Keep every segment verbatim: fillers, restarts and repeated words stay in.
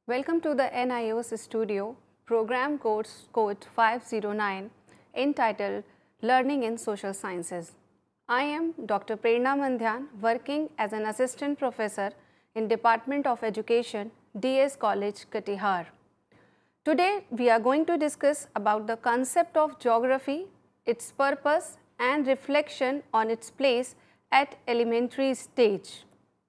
Welcome to the N I O S Studio program course code five zero nine entitled Learning in Social Sciences. I am Doctor Prerna Mandhyan, working as an assistant professor in Department of Education, D S College, Katihar. Today we are going to discuss about the concept of geography, its purpose and reflection on its place at elementary stage.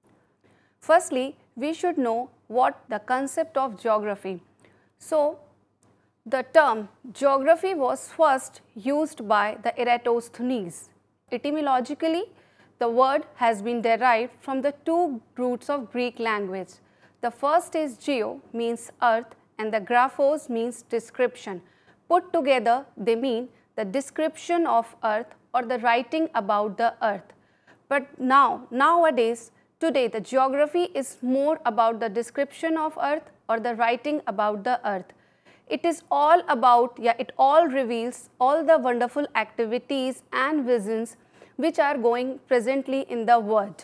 Firstly, we should know what the concept of geography. So, the term geography was first used by the Eratosthenes. Etymologically, the word has been derived from the two roots of Greek language. The first is geo, means earth, and the graphos means description. Put together, they mean the description of earth or the writing about the earth. But now, nowadays, today the geography is more about the description of earth or the writing about the earth. It is all about, yeah, it all reveals all the wonderful activities and visions which are going presently in the world.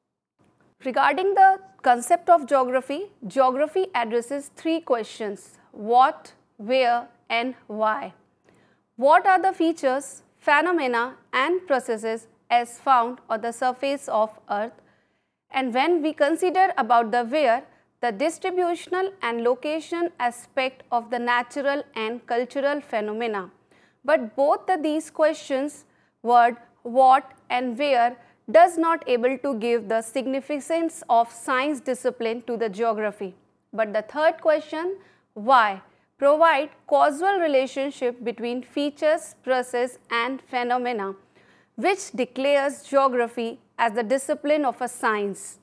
Regarding the concept of geography, geography addresses three questions: what, where and why. What are the features, phenomena and processes as found on the surface of earth? And when we consider about the where, the distributional and location aspect of the natural and cultural phenomena. But both the, these questions, word, what and where, does not able to give the significance of science discipline to the geography. But the third question, why, provide causal relationship between features, process and phenomena, which declares geography as the discipline of a science.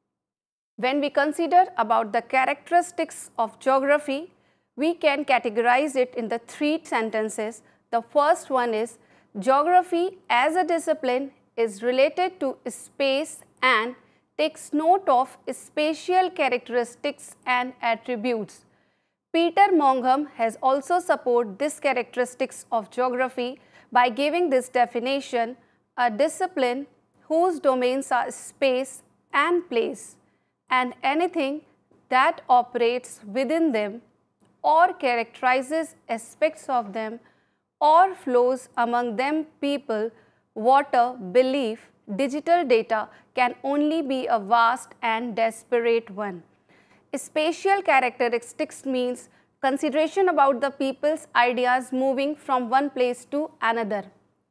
When we consider about the characteristics of geography, we can categorize it in the three sentences. The first one is, geography as a discipline is related to space and takes note of spatial characteristics and attributes. Peter Maugham has also supported this characteristics of geography by giving this definition: a discipline whose domains are space and place, and anything that operates within them or characterizes aspects of them or flows among them, people, water, belief, digital data, can only be a vast and disparate one. Spatial characteristics means consideration about the people's ideas moving from one place to another.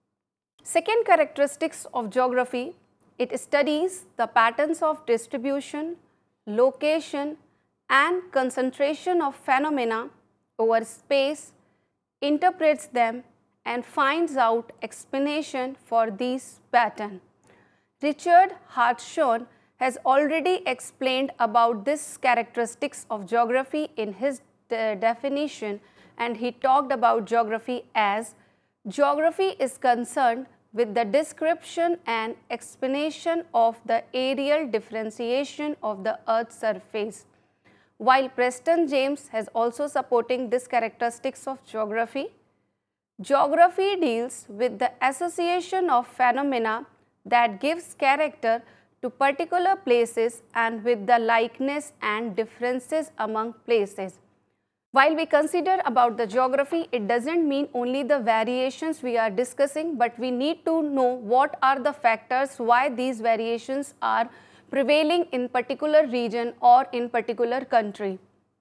Second characteristics of geography, it studies the patterns of distribution, location and concentration of phenomena over space, interprets them and finds out explanation for these patterns. Richard Hartshorne has already explained about this characteristics of geography in his de definition, and he talked about geography as, geography is concerned with the description and explanation of the aerial differentiation of the earth's surface. While Preston James has also supporting this characteristics of geography, geography deals with the association of phenomena that gives character to particular places and with the likeness and differences among places. While we consider about the geography, it doesn't mean only the variations we are discussing, but we need to know what are the factors why these variations are prevailing in particular region or in particular country.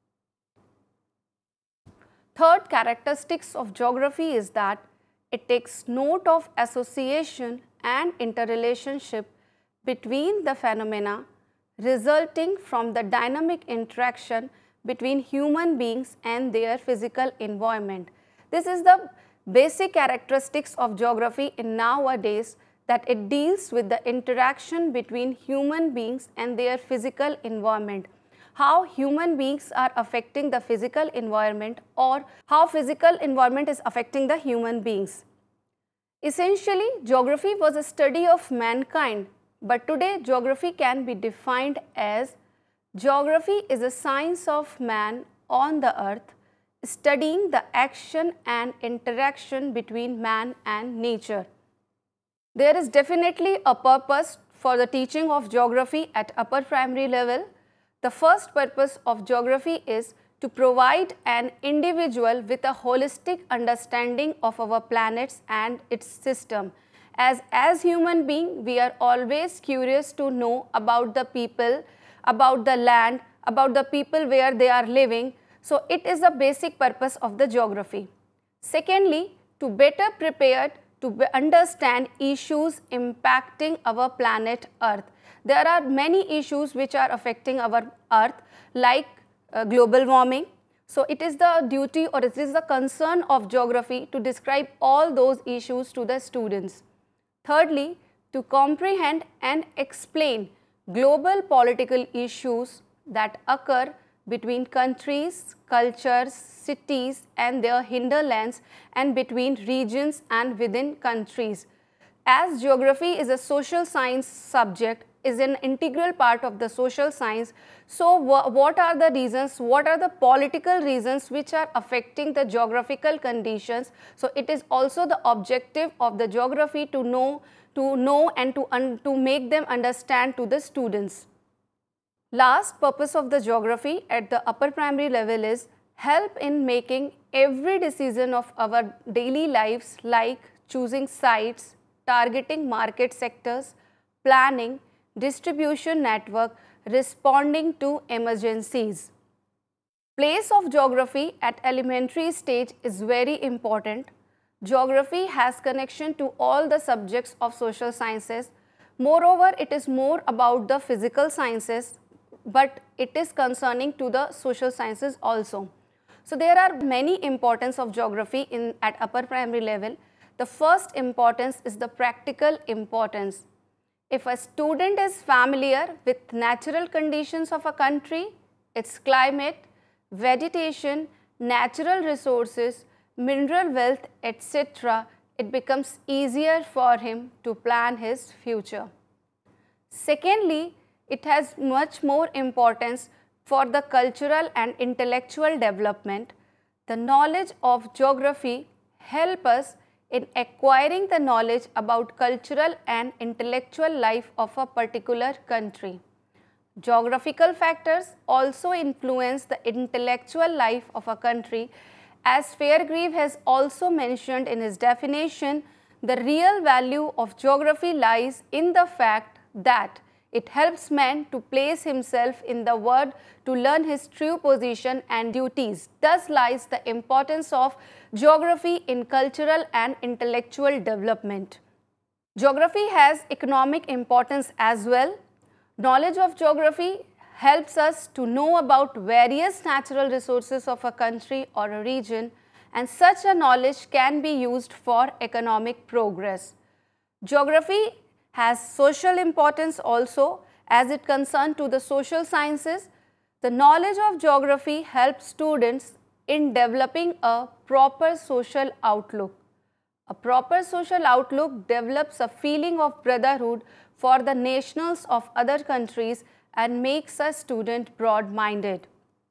Third characteristics of geography is that it takes note of association and interrelationship between the phenomena resulting from the dynamic interaction between human beings and their physical environment. This is the basic characteristics of geography in nowadays, that it deals with the interaction between human beings and their physical environment. How human beings are affecting the physical environment or how physical environment is affecting the human beings. Essentially, geography was a study of mankind, but today geography can be defined as, geography is a science of man on the earth, studying the action and interaction between man and nature. There is definitely a purpose for the teaching of geography at upper primary level. The first purpose of geography is to provide an individual with a holistic understanding of our planets and its system. As, as human beings, we are always curious to know about the people, about the land, about the people where they are living. So, it is the basic purpose of the geography. Secondly, to better prepare to understand issues impacting our planet Earth. There are many issues which are affecting our Earth, like uh, global warming. So, it is the duty or it is the concern of geography to describe all those issues to the students. Thirdly, to comprehend and explain global political issues that occur between countries, cultures, cities and their hinterlands, and between regions and within countries. As geography is a social science subject, is an integral part of the social science, so what are the reasons, what are the political reasons which are affecting the geographical conditions? So, it is also the objective of the geography to know, to know and to, to make them understand to the students. Last purpose of the geography at the upper primary level is help in making every decision of our daily lives, like choosing sites, targeting market sectors, planning, distribution network, responding to emergencies. Place of geography at elementary stage is very important. Geography has connection to all the subjects of social sciences. Moreover, it is more about the physical sciences, but it is concerning to the social sciences also. So, there are many importance of geography in at upper primary level. The first importance is the practical importance. If a student is familiar with natural conditions of a country, its climate, vegetation, natural resources, mineral wealth, et cetera, it becomes easier for him to plan his future. Secondly, it has much more importance for the cultural and intellectual development. The knowledge of geography helps us in acquiring the knowledge about cultural and intellectual life of a particular country. Geographical factors also influence the intellectual life of a country. As Fairgrave has also mentioned in his definition, the real value of geography lies in the fact that it helps man to place himself in the world, to learn his true position and duties. Thus lies the importance of geography in cultural and intellectual development. Geography has economic importance as well. Knowledge of geography helps us to know about various natural resources of a country or a region, and such a knowledge can be used for economic progress. Geography has social importance also, as it concerns to the social sciences. The knowledge of geography helps students in developing a proper social outlook. A proper social outlook develops a feeling of brotherhood for the nationals of other countries and makes a student broad-minded.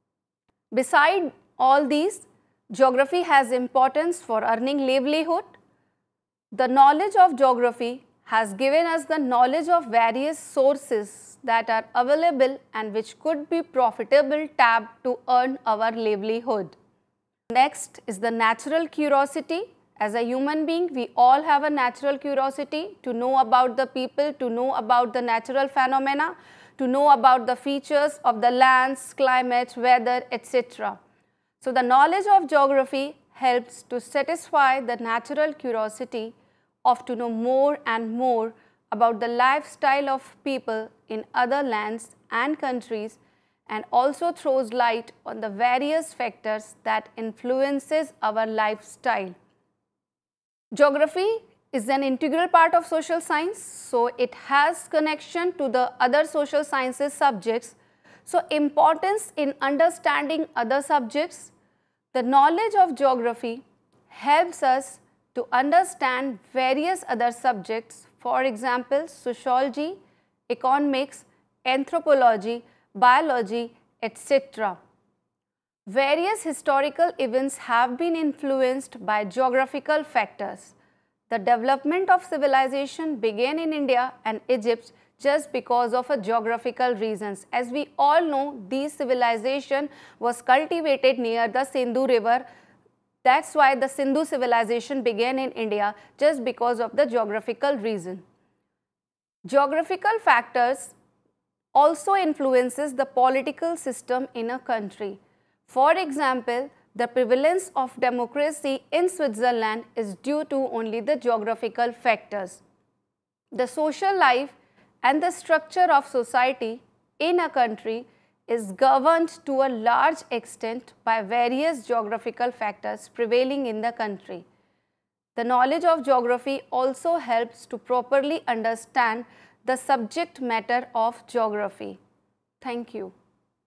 Beside all these, geography has importance for earning livelihood. The knowledge of geography has given us the knowledge of various sources that are available and which could be profitable tapped to earn our livelihood. Next is the natural curiosity. As a human being, we all have a natural curiosity to know about the people, to know about the natural phenomena, to know about the features of the lands, climate, weather, et cetera. So, the knowledge of geography helps to satisfy the natural curiosity of to know more and more about the lifestyle of people in other lands and countries, and also throws light on the various factors that influences our lifestyle. Geography is an integral part of social science, so it has connection to the other social sciences subjects. So, importance in understanding other subjects. The knowledge of geography helps us to understand various other subjects, for example, sociology, economics, anthropology, biology, et cetera. Various historical events have been influenced by geographical factors. The development of civilization began in India and Egypt just because of a geographical reasons. As we all know, this civilization was cultivated near the Sindhu river. That's why the Sindhu civilization began in India, just because of the geographical reason. Geographical factors also influences the political system in a country. For example, the prevalence of democracy in Switzerland is due to only the geographical factors. The social life and the structure of society in a country is governed to a large extent by various geographical factors prevailing in the country. The knowledge of geography also helps to properly understand the subject matter of geography. Thank you.